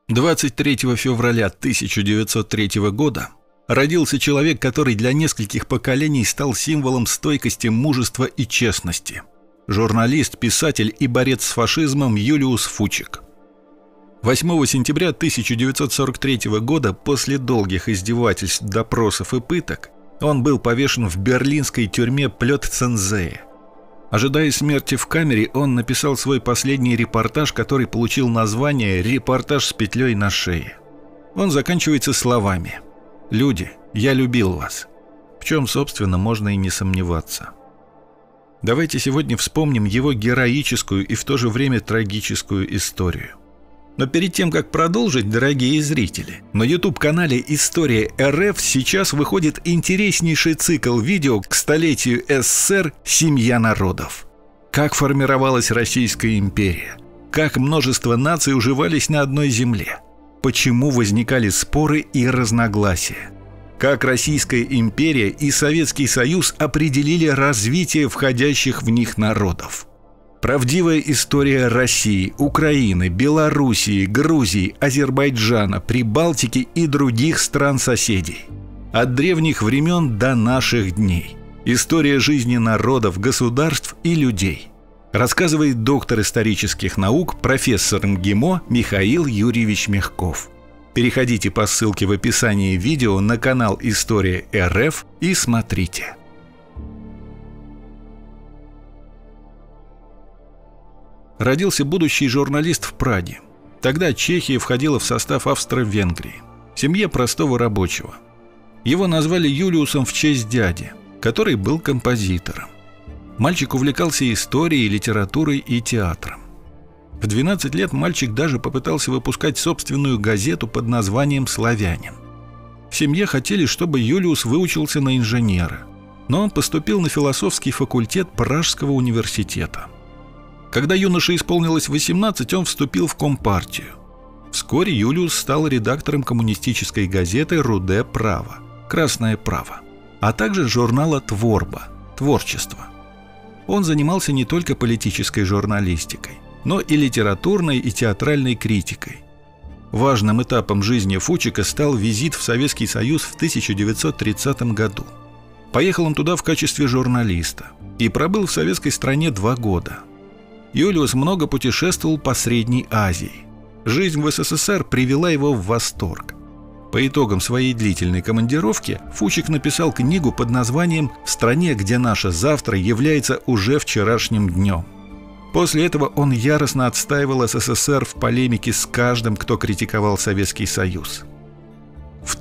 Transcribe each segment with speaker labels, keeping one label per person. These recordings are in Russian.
Speaker 1: 23 февраля 1903 года родился человек, который для нескольких поколений стал символом стойкости, мужества и честности. Журналист, писатель и борец с фашизмом Юлиус Фучик. 8 сентября 1943 года, после долгих издевательств, допросов и пыток, он был повешен в берлинской тюрьме Плётцензее. Ожидая смерти в камере, он написал свой последний репортаж, который получил название «Репортаж с петлей на шее». Он заканчивается словами: «Люди, я любил вас», в чем, собственно, можно и не сомневаться. Давайте сегодня вспомним его героическую и в то же время трагическую историю. Но перед тем, как продолжить, дорогие зрители, на YouTube-канале «История РФ» сейчас выходит интереснейший цикл видео к столетию СССР «Семья народов». Как формировалась Российская империя, как множество наций уживались на одной земле, почему возникали споры и разногласия, как Российская империя и Советский Союз определили развитие входящих в них народов. Правдивая история России, Украины, Белоруссии, Грузии, Азербайджана, Прибалтики и других стран-соседей. От древних времен до наших дней. История жизни народов, государств и людей. Рассказывает доктор исторических наук, профессор МГИМО Михаил Юрьевич Мягков. Переходите по ссылке в описании видео на канал «История РФ» и смотрите. Родился будущий журналист в Праге. Тогда Чехия входила в состав Австро-Венгрии. В семье простого рабочего. Его назвали Юлиусом в честь дяди, который был композитором. Мальчик увлекался историей, литературой и театром. В 12 лет мальчик даже попытался выпускать собственную газету под названием «Славянин». В семье хотели, чтобы Юлиус выучился на инженера, но он поступил на философский факультет Пражского университета. Когда юноше исполнилось 18, он вступил в Компартию. Вскоре Юлиус стал редактором коммунистической газеты «Руде право» «Красное право», а также журнала «Творба» «Творчество». Он занимался не только политической журналистикой, но и литературной и театральной критикой. Важным этапом жизни Фучика стал визит в Советский Союз в 1930 году. Поехал он туда в качестве журналиста и пробыл в советской стране 2 года. Юлиус много путешествовал по Средней Азии. Жизнь в СССР привела его в восторг. По итогам своей длительной командировки Фучик написал книгу под названием «В стране, где наше завтра является уже вчерашним днем». После этого он яростно отстаивал СССР в полемике с каждым, кто критиковал Советский Союз. В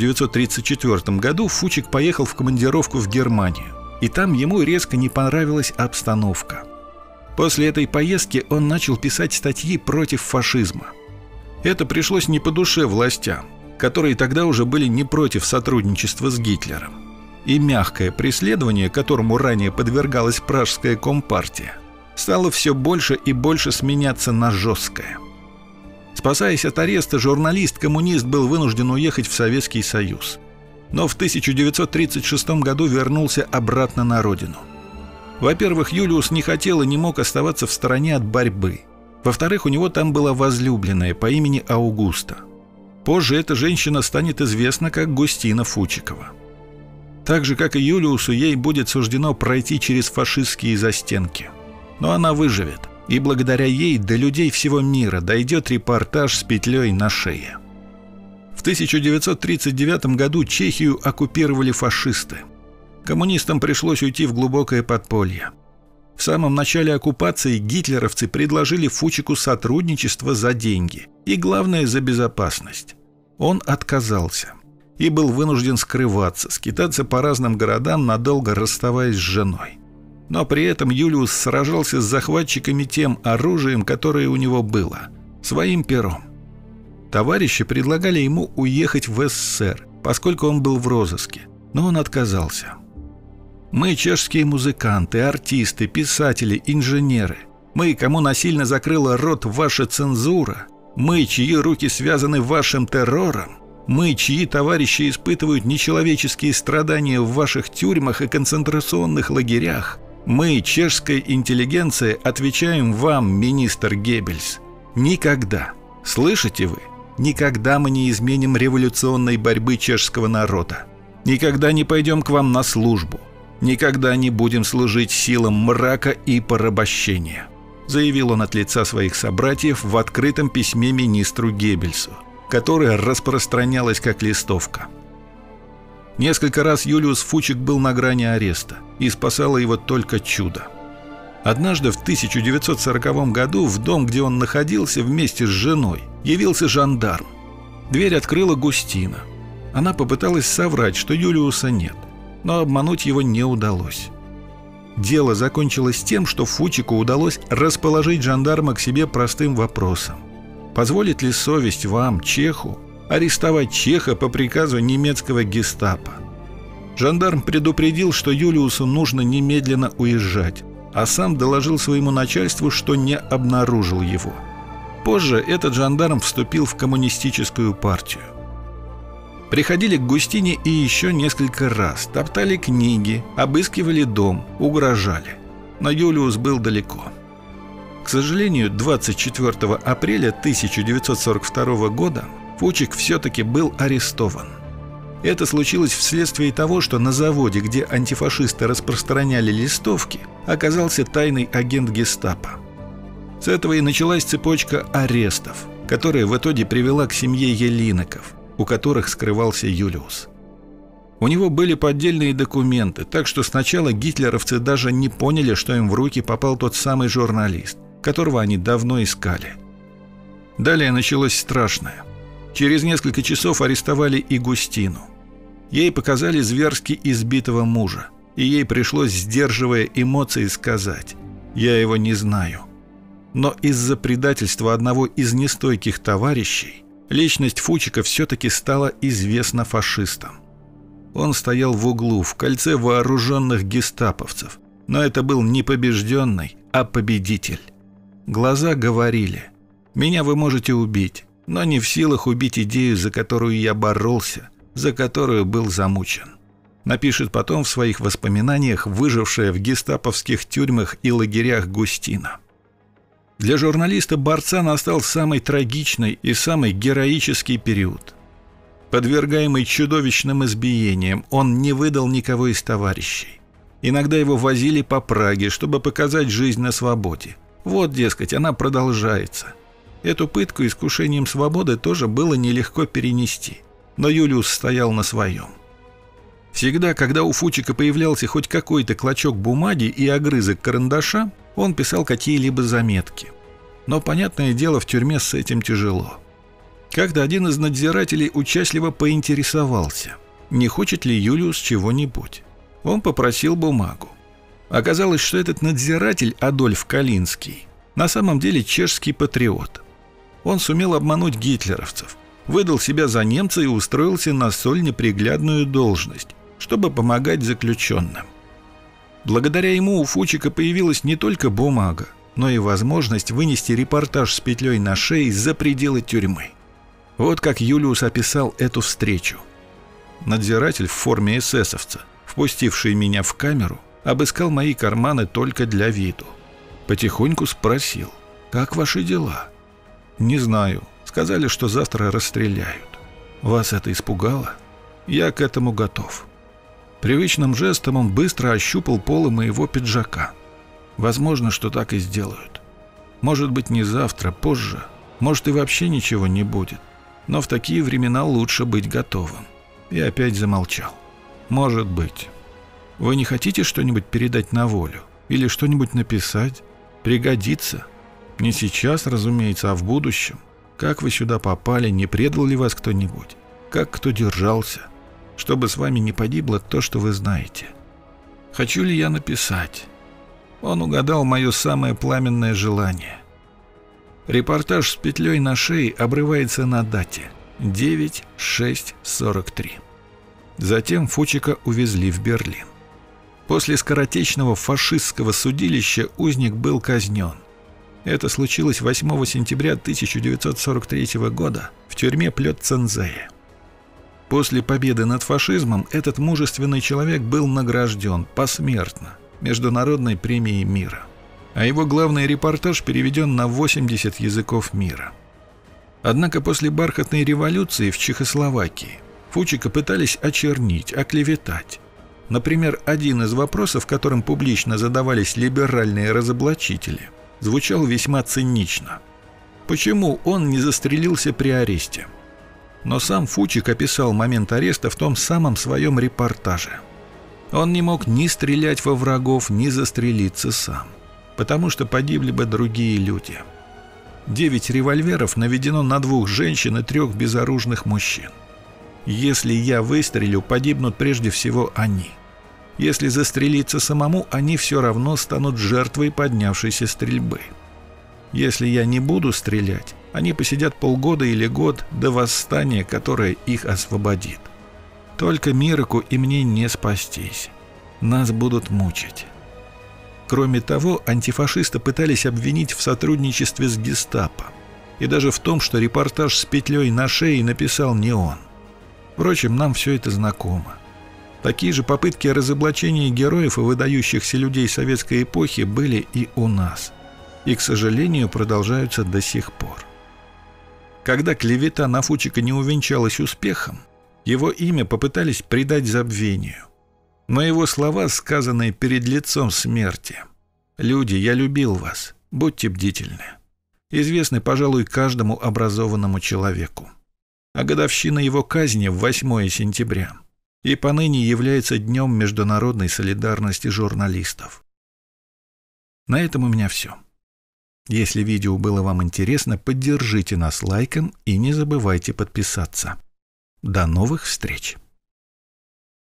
Speaker 1: 1934 году Фучик поехал в командировку в Германию, и там ему резко не понравилась обстановка. После этой поездки он начал писать статьи против фашизма. Это пришлось не по душе властям, которые тогда уже были не против сотрудничества с Гитлером. И мягкое преследование, которому ранее подвергалась Пражская компартия, стало все больше и больше сменяться на жесткое. Спасаясь от ареста, журналист-коммунист был вынужден уехать в Советский Союз. Но в 1936 году вернулся обратно на родину. Во-первых, Юлиус не хотел и не мог оставаться в стороне от борьбы. Во-вторых, у него там была возлюбленная по имени Аугуста. Позже эта женщина станет известна как Густина Фучикова. Так же, как и Юлиусу, ей будет суждено пройти через фашистские застенки. Но она выживет, и благодаря ей до людей всего мира дойдет репортаж с петлей на шее. В 1939 году Чехию оккупировали фашисты. Коммунистам пришлось уйти в глубокое подполье. В самом начале оккупации гитлеровцы предложили Фучику сотрудничество за деньги и, главное, за безопасность. Он отказался и был вынужден скрываться, скитаться по разным городам, надолго расставаясь с женой. Но при этом Юлиус сражался с захватчиками тем оружием, которое у него было, своим пером. Товарищи предлагали ему уехать в СССР, поскольку он был в розыске, но он отказался. Мы чешские музыканты, артисты, писатели, инженеры. Мы, кому насильно закрыла рот ваша цензура. Мы, чьи руки связаны вашим террором. Мы, чьи товарищи испытывают нечеловеческие страдания в ваших тюрьмах и концентрационных лагерях. Мы, чешская интеллигенция, отвечаем вам, министр Геббельс. Никогда, слышите вы, никогда мы не изменим революционной борьбы чешского народа. Никогда не пойдем к вам на службу. Никогда не будем служить силам мрака и порабощения», заявил он от лица своих собратьев в открытом письме министру Геббельсу, которое распространялось как листовка. Несколько раз Юлиус Фучик был на грани ареста, и спасало его только чудо. Однажды в 1940 году в дом, где он находился вместе с женой, явился жандарм. Дверь открыла Густина. Она попыталась соврать, что Юлиуса нет, но обмануть его не удалось. Дело закончилось тем, что Фучику удалось расположить жандарма к себе простым вопросом: позволит ли совесть вам, чеху, арестовать чеха по приказу немецкого гестапо? Жандарм предупредил, что Юлиусу нужно немедленно уезжать, а сам доложил своему начальству, что не обнаружил его. Позже этот жандарм вступил в коммунистическую партию. Приходили к Густине и еще несколько раз, топтали книги, обыскивали дом, угрожали. Но Юлиус был далеко. К сожалению, 24 апреля 1942 года Фучик все-таки был арестован. Это случилось вследствие того, что на заводе, где антифашисты распространяли листовки, оказался тайный агент гестапо. С этого и началась цепочка арестов, которая в итоге привела к семье Елиноков, у которых скрывался Юлиус. У него были поддельные документы, так что сначала гитлеровцы даже не поняли, что им в руки попал тот самый журналист, которого они давно искали. Далее началось страшное. Через несколько часов арестовали и Густину. Ей показали зверски избитого мужа, и ей пришлось, сдерживая эмоции, сказать: «Я его не знаю». Но из-за предательства одного из нестойких товарищей личность Фучика все-таки стала известна фашистам. Он стоял в углу в кольце вооруженных гестаповцев, но это был не побежденный, а победитель. Глаза говорили: «Меня вы можете убить, но не в силах убить идею, за которую я боролся, за которую был замучен», напишет потом в своих воспоминаниях выжившая в гестаповских тюрьмах и лагерях Густина. Для журналиста-борца настал самый трагичный и самый героический период. Подвергаемый чудовищным избиениям, он не выдал никого из товарищей. Иногда его возили по Праге, чтобы показать жизнь на свободе. Вот, дескать, она продолжается. Эту пытку искушением свободы тоже было нелегко перенести, но Юлиус стоял на своем. Всегда, когда у Фучика появлялся хоть какой-то клочок бумаги и огрызок карандаша, он писал какие-либо заметки. Но, понятное дело, в тюрьме с этим тяжело. Как-то один из надзирателей участливо поинтересовался, не хочет ли Юлиус чего-нибудь. Он попросил бумагу. Оказалось, что этот надзиратель, Адольф Калинский, на самом деле чешский патриот. Он сумел обмануть гитлеровцев, выдал себя за немца и устроился на столь неприглядную должность, чтобы помогать заключенным. Благодаря ему у Фучика появилась не только бумага, но и возможность вынести репортаж с петлей на шее за пределы тюрьмы. Вот как Юлиус описал эту встречу. Надзиратель в форме эсэсовца, впустивший меня в камеру, обыскал мои карманы только для виду. Потихоньку спросил: «Как ваши дела?» «Не знаю. Сказали, что завтра расстреляют». «Вас это испугало?» «Я к этому готов». Привычным жестом он быстро ощупал полы моего пиджака. Возможно, что так и сделают. Может быть, не завтра, позже. Может, и вообще ничего не будет. Но в такие времена лучше быть готовым. И опять замолчал. «Может быть. Вы не хотите что-нибудь передать на волю? Или что-нибудь написать? Пригодится. Не сейчас, разумеется, а в будущем. Как вы сюда попали, не предал ли вас кто-нибудь? Как кто держался? Чтобы с вами не погибло то, что вы знаете. Хочу ли я написать?» Он угадал мое самое пламенное желание. Репортаж с петлей на шее обрывается на дате 9/6/43. Затем Фучика увезли в Берлин. После скоротечного фашистского судилища узник был казнен. Это случилось 8 сентября 1943 года в тюрьме Плёцензее. После победы над фашизмом этот мужественный человек был награжден посмертно Международной премией мира, а его главный репортаж переведен на 80 языков мира. Однако после бархатной революции в Чехословакии Фучика пытались очернить, оклеветать. Например, один из вопросов, которым публично задавались либеральные разоблачители, звучал весьма цинично. Почему он не застрелился при аресте? Но сам Фучик описал момент ареста в том самом своем репортаже. Он не мог ни стрелять во врагов, ни застрелиться сам, потому что погибли бы другие люди. 9 револьверов наведено на 2 женщин и 3 безоружных мужчин. Если я выстрелю, погибнут прежде всего они. Если застрелиться самому, они все равно станут жертвой поднявшейся стрельбы. Если я не буду стрелять, они посидят полгода или год до восстания, которое их освободит. Только Мироку и мне не спастись. Нас будут мучить. Кроме того, антифашисты пытались обвинить в сотрудничестве с гестапо. И даже в том, что репортаж с петлей на шее написал не он. Впрочем, нам все это знакомо. Такие же попытки разоблачения героев и выдающихся людей советской эпохи были и у нас. И, к сожалению, продолжаются до сих пор. Когда клевета на Фучика не увенчалась успехом, его имя попытались придать забвению. Но его слова, сказанные перед лицом смерти: «Люди, я любил вас, будьте бдительны», известны, пожалуй, каждому образованному человеку. А годовщина его казни в 8 сентября и поныне является Днем международной солидарности журналистов. На этом у меня все. Если видео было вам интересно, поддержите нас лайком и не забывайте подписаться. До новых встреч!